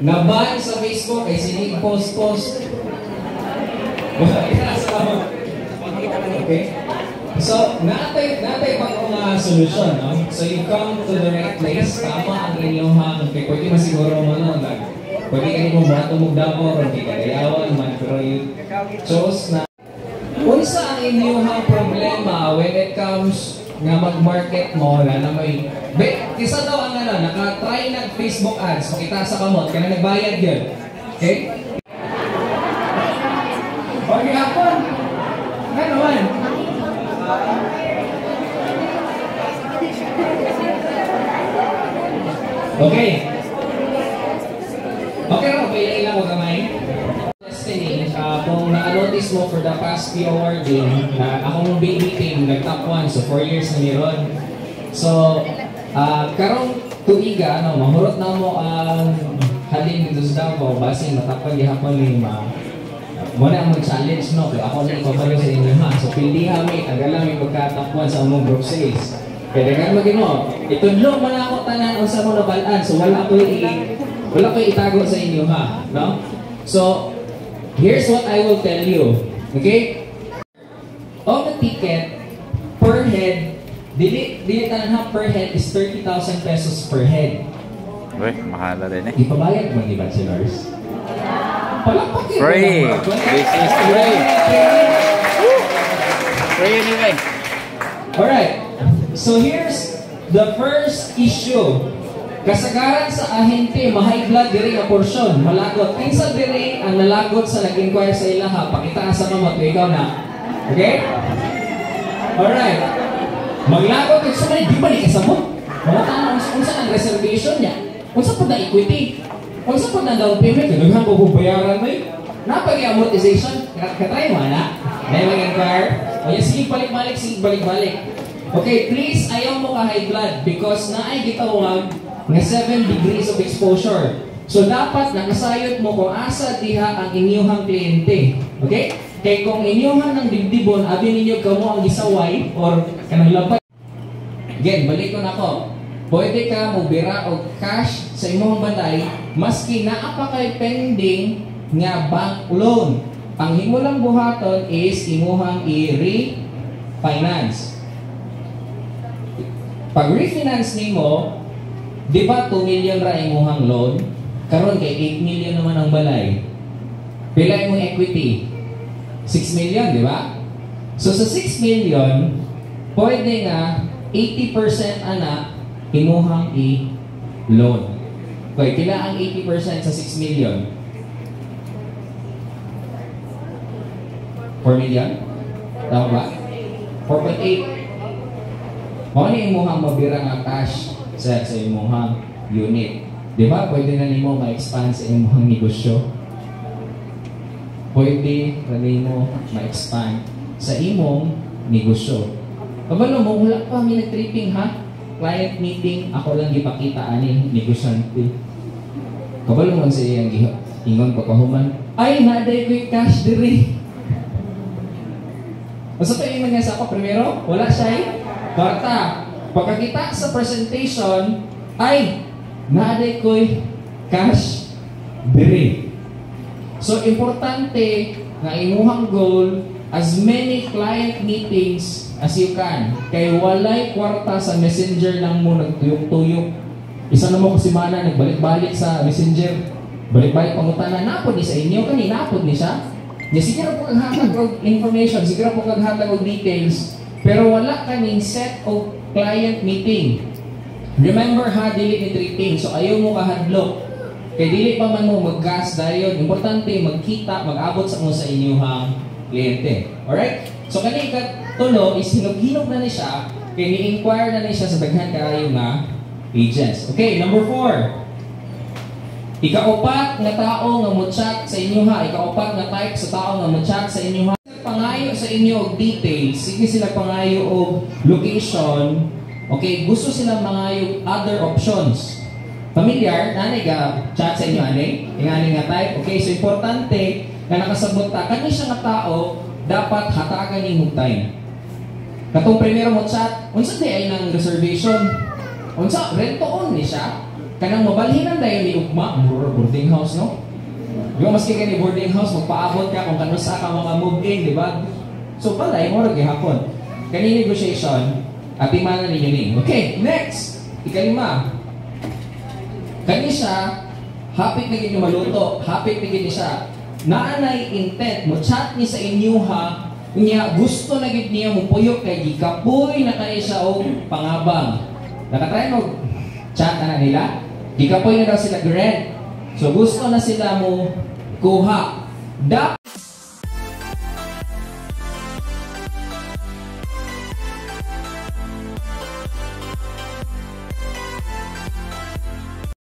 naban sa Facebook ay sinig post-post. Okay? So, natay pang mga solusyon, no? So, you come to the right place, tama ang inyong okay, pwede masiguro mo nun, pwede ka rin mo matumugdamo, hindi ka dayawan, man, pero you chose na. Unsa ang inyong problema when it comes nga mag-market mo na may kisa daw ang naka-try ng Facebook ads, makita sa kamot, kaya nagbayad yun. Okay? Okay, hapon. Nga naman. Okay. Okay, ilang ko kamay. Kung na-notice mo for the past few award din, akong baby team, nag-top 1, so 4 years na niron. So, karong tuiga, mahurot na mo ang halin dito sa Davao, base matapag ihapon ni muna ang mag-challenge, no? Kaya ako na ipapalo sa inyo, ha? So, pili kami, tagal lang yung pagka-top 1 sa among group sales. Kaya dagan mag-ino, itudlo mo na ako tanan o sa mga balaan, so wala ko itago sa inyo, ha? No? So, here's what I will tell you. Okay? On the ticket, per head, dili tanan per head is 30,000 pesos per head. Uy, mahal na rin eh. Ipabayad mo ni bachelors? Free! This is free! Free anyway. Alright. So here's the first issue. Kasagaran sa ahente, ma-high blood diri nga porsyon, malagot. Kinsa diri ang nalagot sa nag-inquire sa ilaha, pakita sa kamot, ikaw na. Okay? Alright. Maglagot ito sa di ba ni kasabot? Mga tanong, unsa ang reservation niya? Unsa po na equity? Unsa po na down payment? Naghan po bayaran mo eh. Napag-amortization, katry mo na. Dahil mag-inquire. O yan, sige balik-balik. Okay, please, ayaw mo ka high blood because naay gitawag nga 7 degrees of exposure. So, dapat nakasayot mo kung asa diha ang inyong kliyente. Okay? Kaya kung inyong ng dibdibon, abi ninyo kamo ang gisaway or kanang labay. Again, balik ko na ko. Pwede ka mubira o cash sa imong balay maski naa pa kay pending nga bank loan. Ang himo lang buhaton is imuhang i-refinance. Pag refinance nimo, di ba 2 million ra imuhang loan? Karon kay 8 million naman ang balay. Pila imong equity? 6 million, di ba? So sa 6 million, pwede nga 80% ana imuhang i-loan. Okay, kila ang 80% sa 6 million? 4 million? Tama ba? 4.8. Mao ni imuhang mabira nga cash sa imuhang unit. Di ba? Pwede na nimo ma-expand sa imuhang negosyo. Pwede na nimo ma-expand sa imong negosyo. Kabalo mo, wala pa kami nag-tripping, ha? Client meeting, ako lang ipakita aning negosyante. Kabalo mo sa iyang ingon pagpahuman, ay, naday ko yung cash diri. Basta pa yung niya sa ako, primero, wala siya kwarta. Pagkakita sa presentation, ay, naday ko yung cash diri. So, importante na imuhang goal, as many client meetings as you can. Kay walay kwarta sa messenger lang mo nagtuyok-tuyok. Isa na mo kasi mana nagbalik-balik sa messenger. Balik-balik pangutana, napod ni sa inyo, kanina napod ni siya. Ya, siguro po kaghatag og information, siguro po kaghatag og details, pero wala kaning set of client meeting. Remember ha, dili ni tripping, so ayaw mo kahadlok. Kay dili pa man mo mag-gas dayon, importante magkita, mag-abot sa mo sa inyong kliyente. Alright? So kani ikatulo is hinog-hinog na ni siya, kaya ni-inquire na ni siya sa daghan kaayo nga agents. Okay, number 4. Ikaupat na tao nga mo-chat sa inyo ha, ikaupat na type sa tao nga mo-chat sa inyo ha. Pangayo sa inyo og details, sige sila pangayo og location. Okay, gusto sila mangayo other options. Familiar, nanay ga chat sa inyo ani? Ingani nga type. Okay, so importante na nakasabot ta kani siya nga tao dapat hatagan nimong time. Katong primero mo chat, unsa di ay nang reservation? Unsa rento on ni siya? kanang mabalhinan dayon ni ugma mura boarding house no. Di ba maski kani boarding house magpaabot ka kung kanusa ka mga move in, di ba? So palay mo ra gihapon. Kani negotiation at imana ninyo ni. Okay, next. Ikalima. Kani siya hapit na gid maluto, hapit na gid siya. Naanay intent mo chat ni sa inyo ha. Niya gusto na gid niya mo puyok kay gikapoy na kay siya og pangabang. Nakatry mo chat na nila. Gikapoy na daw sila grant. So gusto na sila mo kuha.